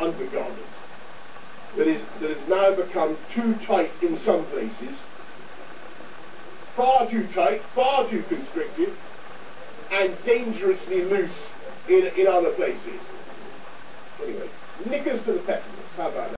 undergarment that has now become too tight in some places, far too tight, far too constricted, and dangerously loose in other places. Anyway, knickers to the peppermints. How about that?